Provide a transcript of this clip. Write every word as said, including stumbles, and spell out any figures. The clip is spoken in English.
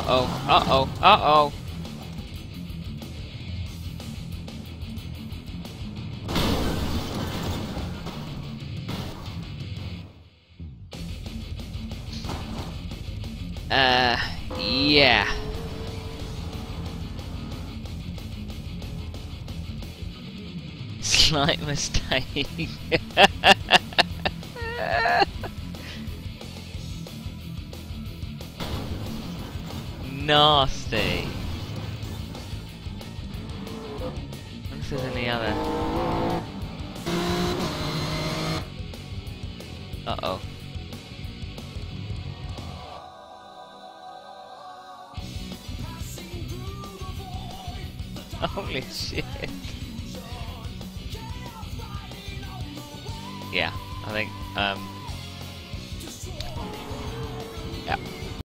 Uh-oh, uh-oh, uh-oh. Uh, yeah. Slight mistake. Nasty. I wonder if there's any other. Uh-oh. Holy shit. Yeah, I think, um... yeah.